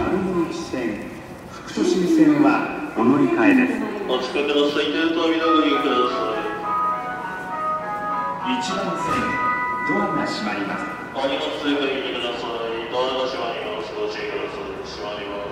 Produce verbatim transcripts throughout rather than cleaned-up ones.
丸ノ内線、副都心線はお乗り換えです。 お近くの最低と見ご利用くださいちばん線、ドアが閉まります。 い。お荷物追加にください。ドアが閉まります。ご注意ください。閉まります。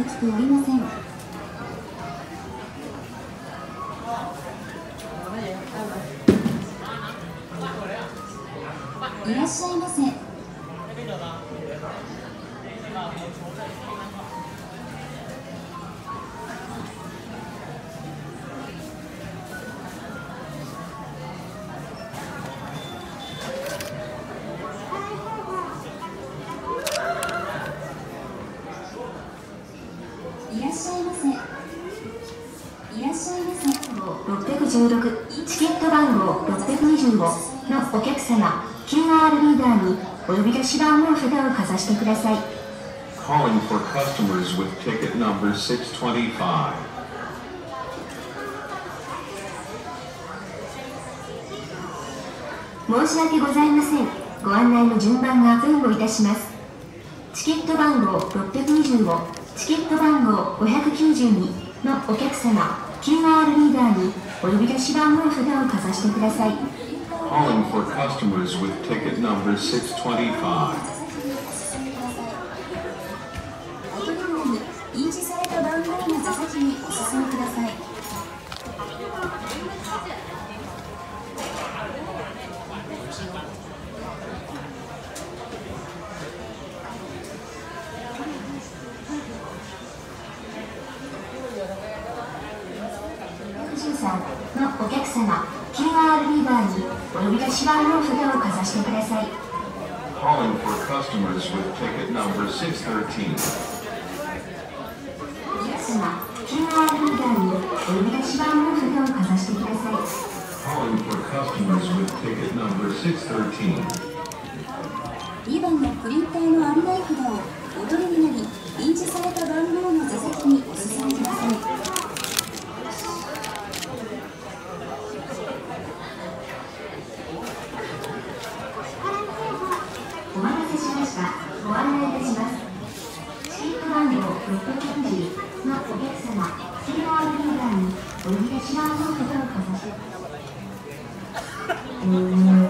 できておりません。いらっしゃいませ。いらっしゃいませ。いらっしゃいませ。ろっぴゃくじゅうろく、チケット番号ろっぴゃくにじゅうごのお客様、キューアール リーダーにお呼び出し番号札をかざしてください。 Calling for customers with ticket number six twenty-five. 申し訳ございません。ご案内の順番が前後いたします。チケット番号ろっぴゃくにじゅうご、チケット番号ごひゃくきゅうじゅうにのお客様、キューアール リーダーにお呼び出し番号札をかざしてください。 Calling for customers with ticket number six twenty-five. お取り物に印字された番号の座席にお進みください。のお客様、キューアール リーダーにお呼び出し番号札をかざしてください。 Calling for customers with ticket number six thirteen. お客様、キューアール リーダーにお呼び出し番号札をかざしてください。 Calling for customers with ticket number six thirteen. にばんのプリンターの案内札をお取りになり、印字された番号の座席にお進みください。お待たせしました。ご案内いたします。チケット番号ろっぴゃくきゅうじゅうのお客様、キューアール リーダーにお呼び出し番号札をかざしてうーん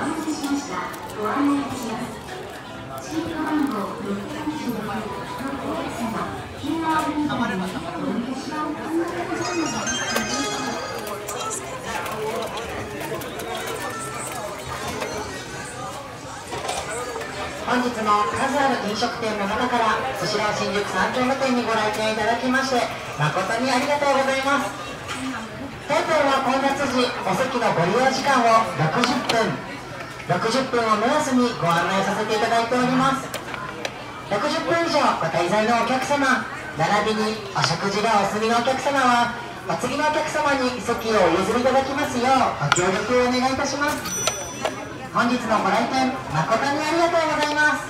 待たせしました。ご案内いたします。チケット番号ろっぴゃくにじゅうろくのお客様、キューアール リーダーにお願いします。 本日も数ある飲食店の中からスシロー新宿三丁目店にご来店いただきまして誠にありがとうございます。当店は混雑時お席のご利用時間をろくじゅっぷんろくじゅっぷんを目安にご案内させていただいております。ろくじゅっぷん以上ご滞在のお客様並びにお食事がお済みのお客様はお次のお客様に席をお譲りいただきますようご協力をお願いいたします。本日のご来店誠にありがとうございます。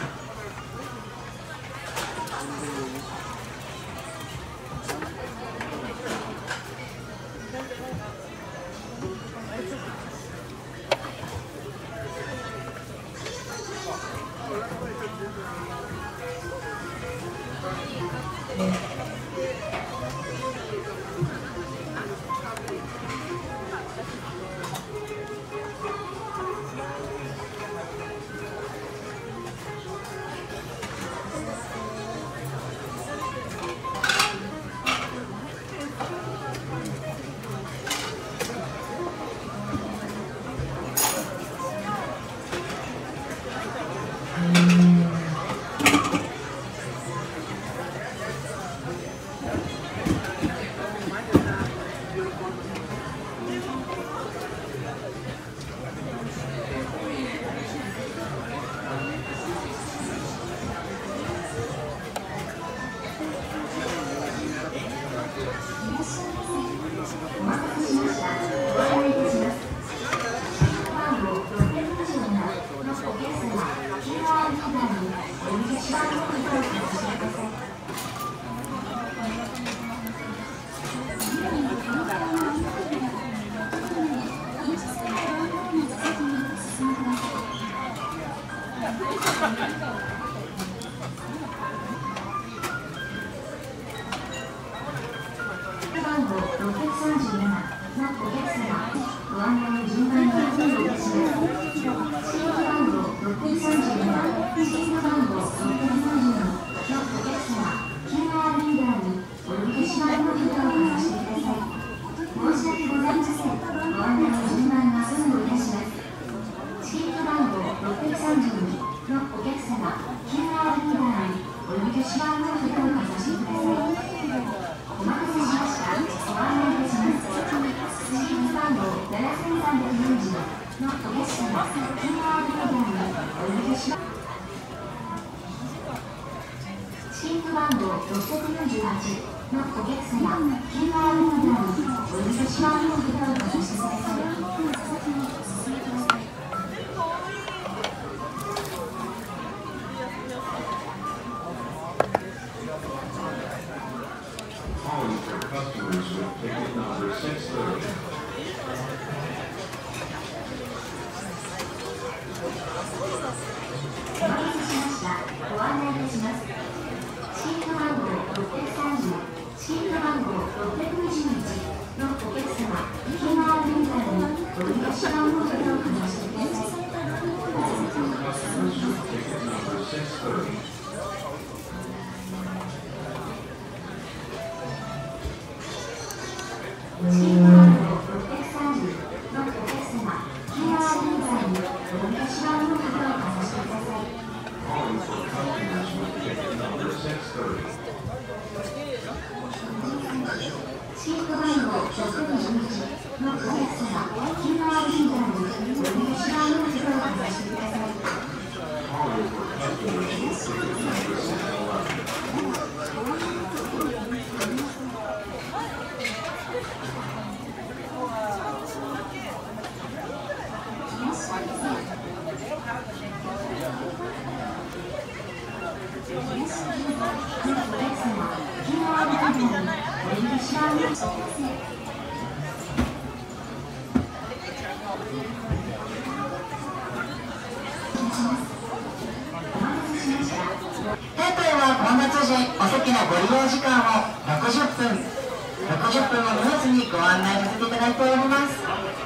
当店は混雑時お席のご利用時間をろくじゅっぷんろくじゅっぷんを目安にご案内させていただいております。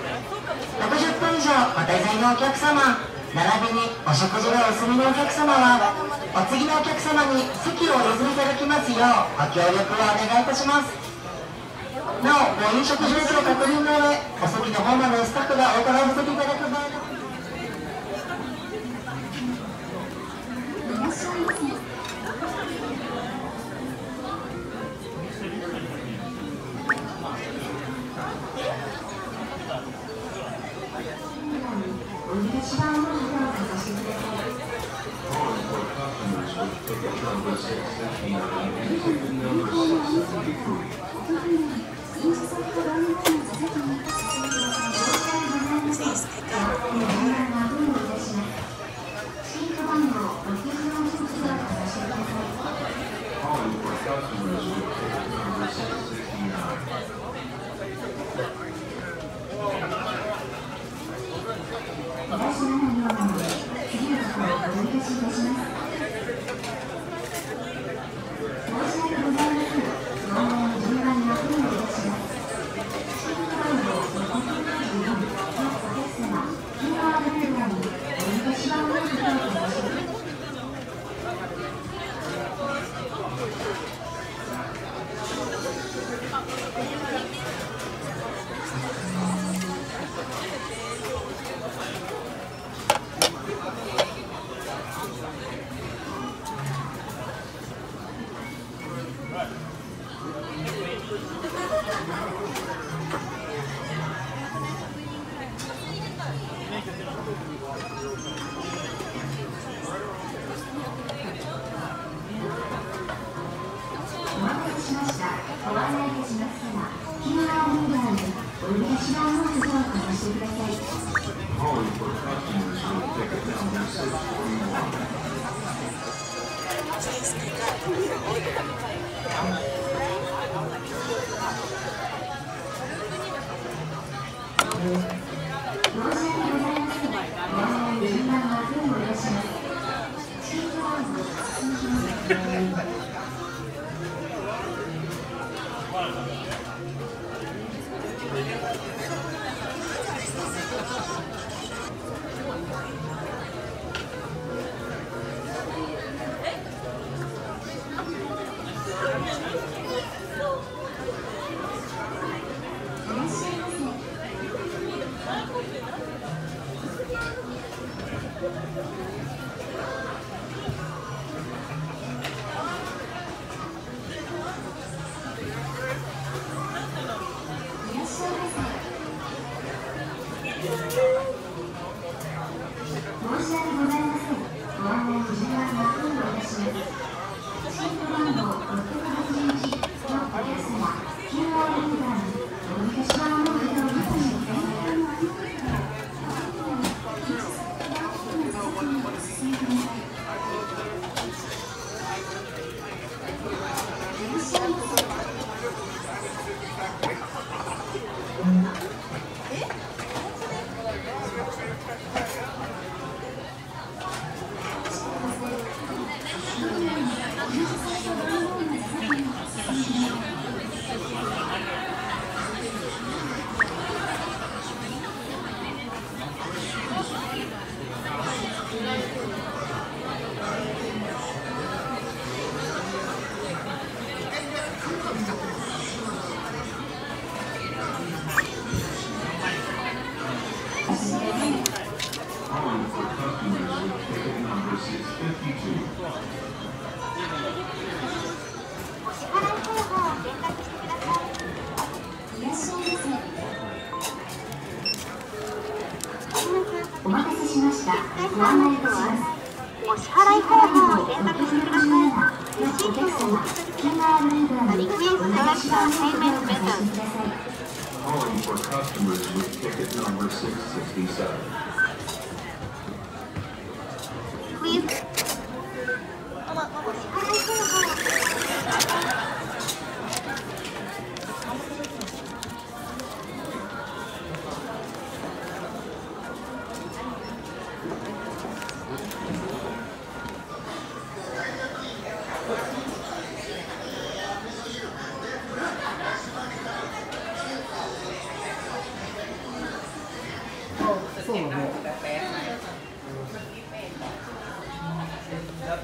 ろくじゅっぷん以上お滞在のお客様、並びにお食事がお済みのお客様は、お次のお客様に席をお譲りいただきますようご協力をお願いいたします。なお、ご飲食状況確認の上、お席の方までスタッフがお伺いさせていただく場合の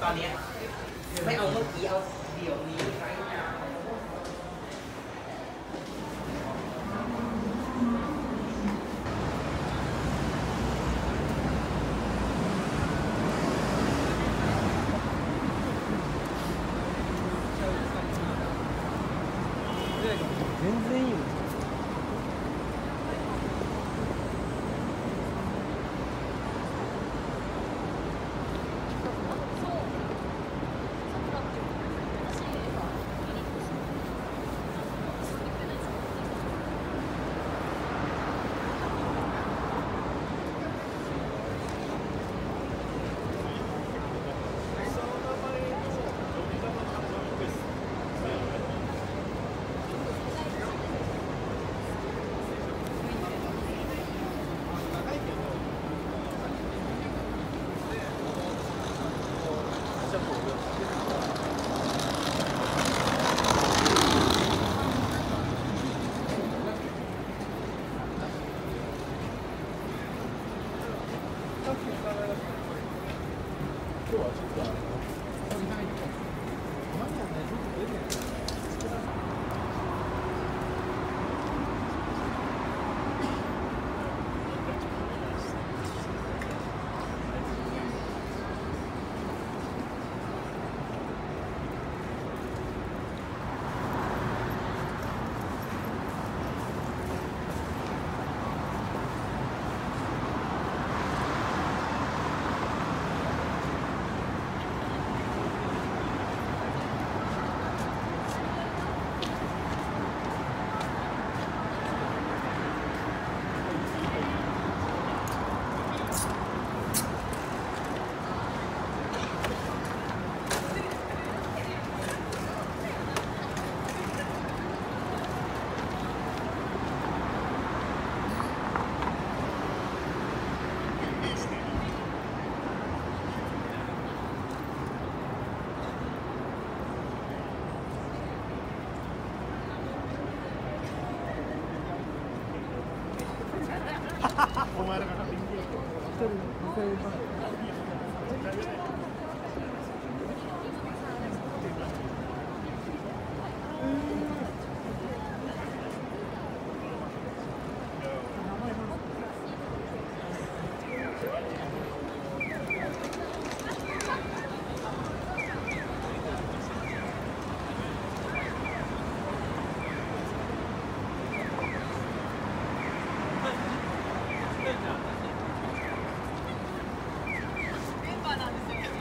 ตอนนี้ไม่เอาเมื่อกี้เอาเดี๋ยวนี้ไรนะ全然いいよ。 お前らがメンバーなんですよ。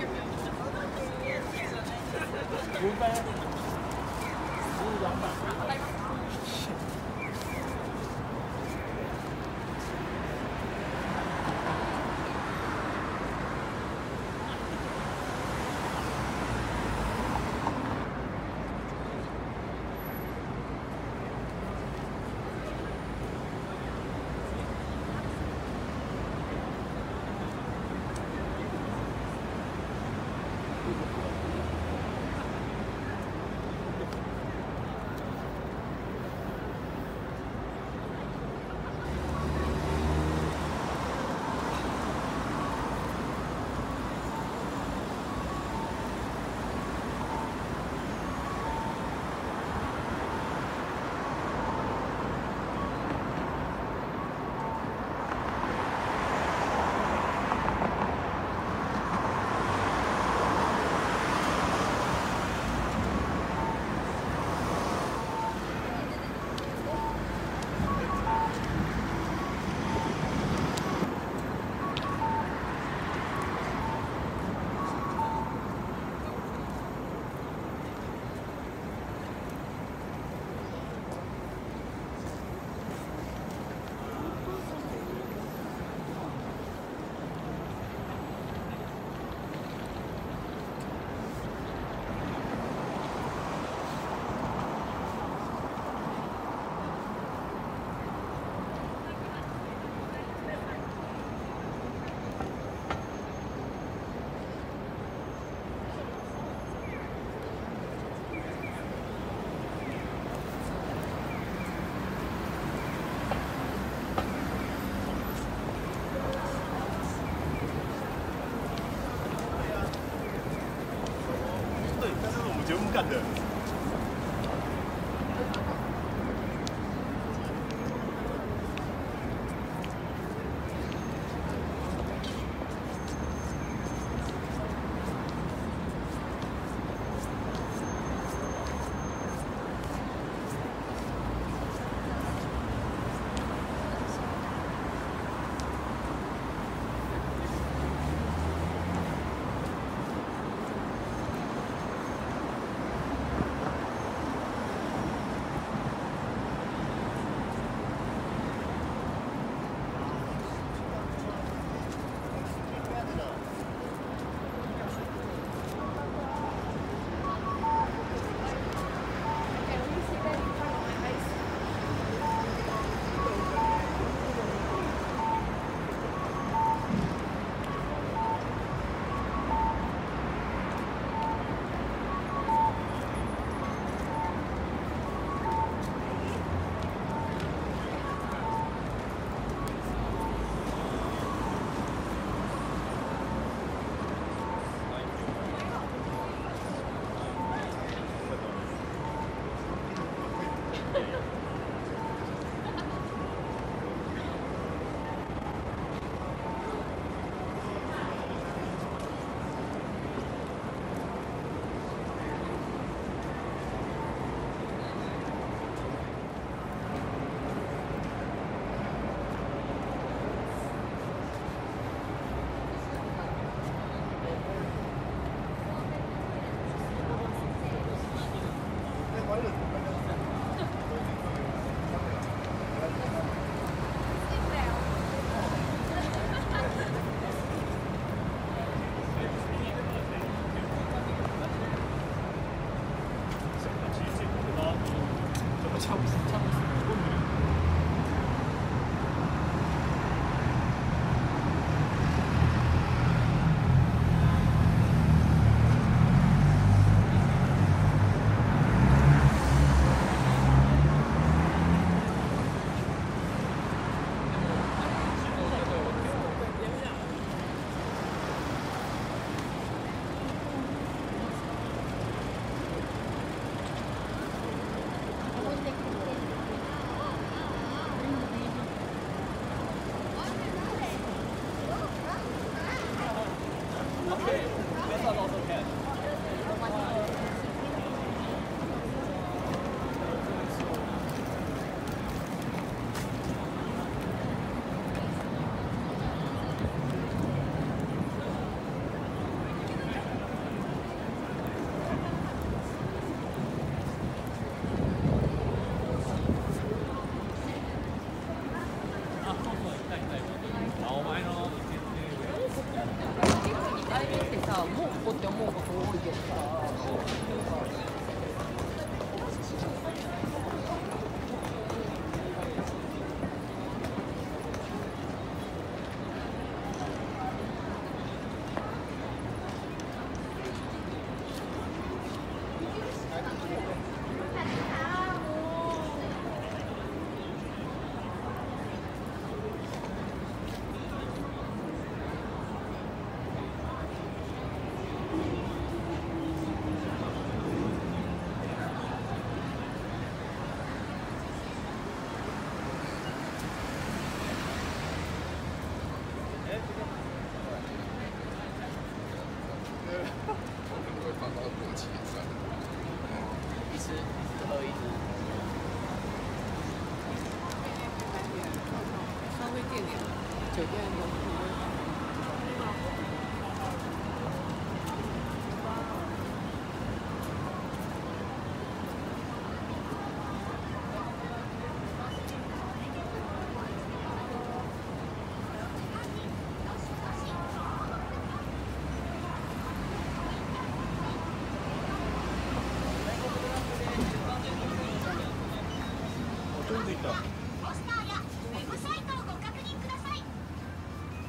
ポスターやウェブサイトをご確認ください。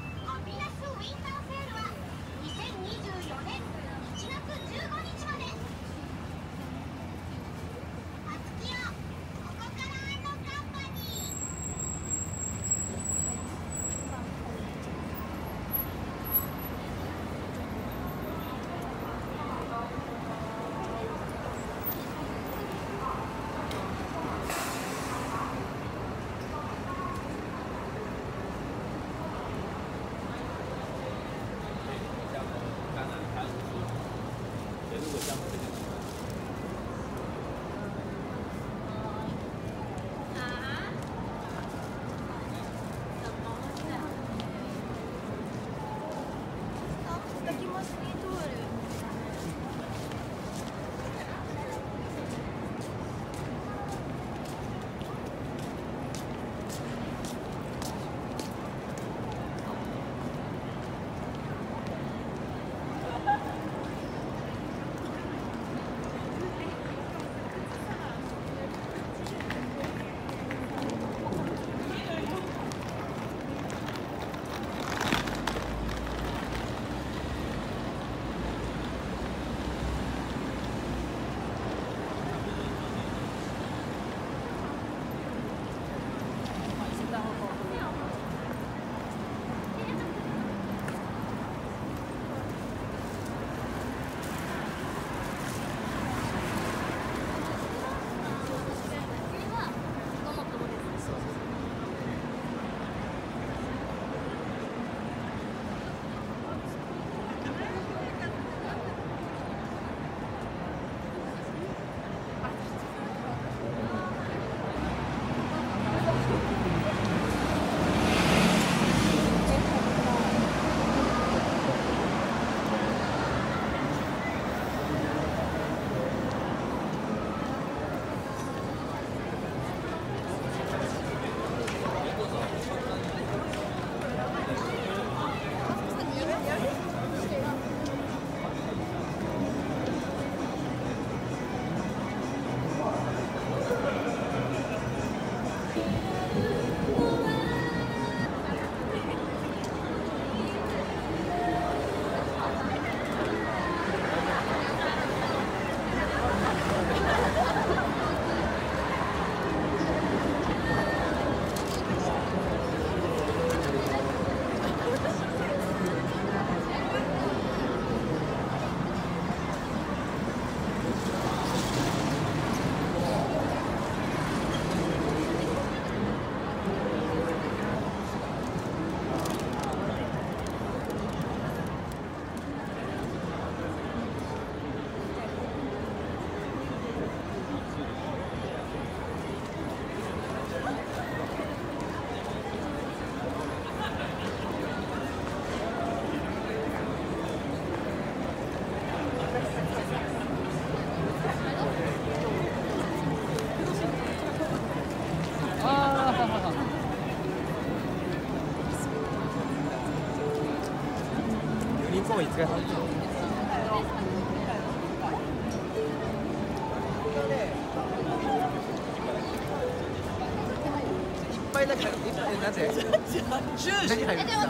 つもいつかさんじいっぱいだから、なぜ？シューシ入るんですか？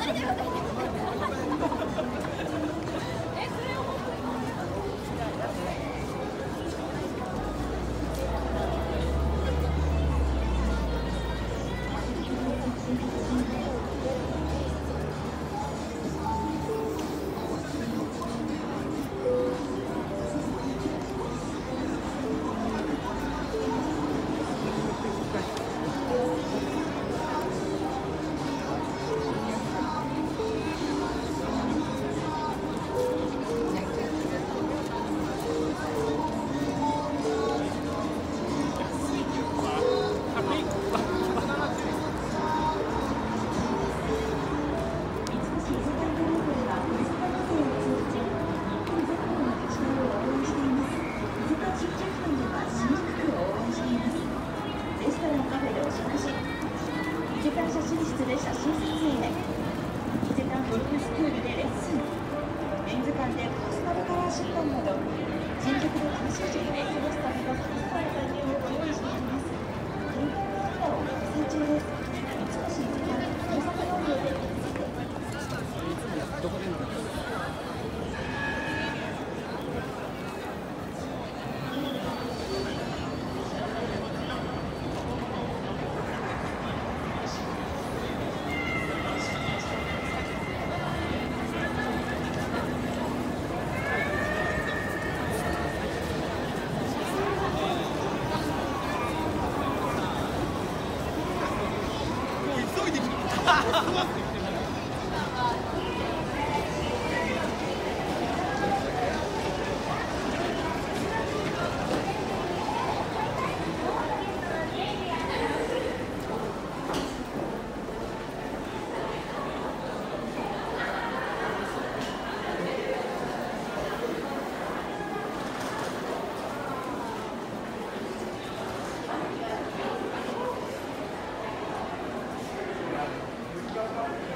す。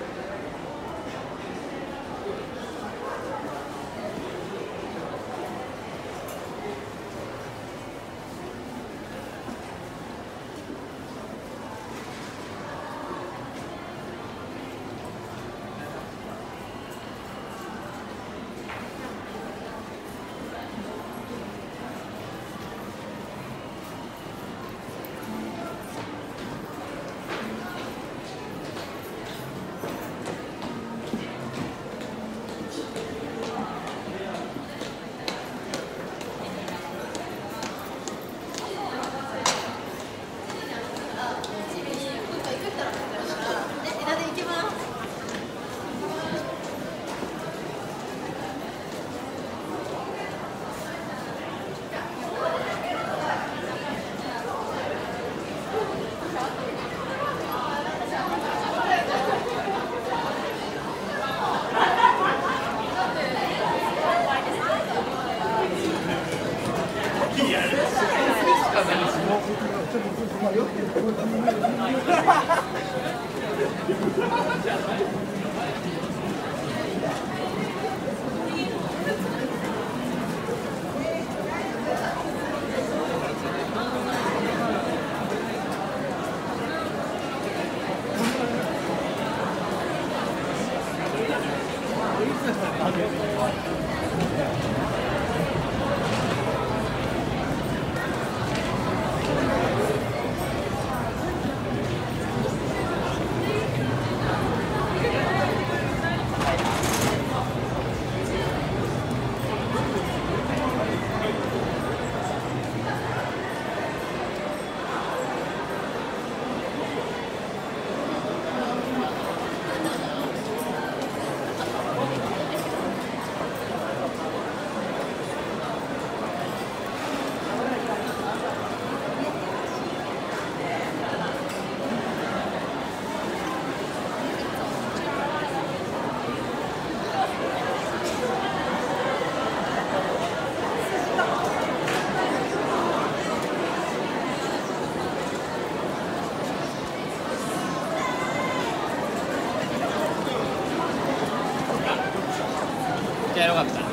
よかった。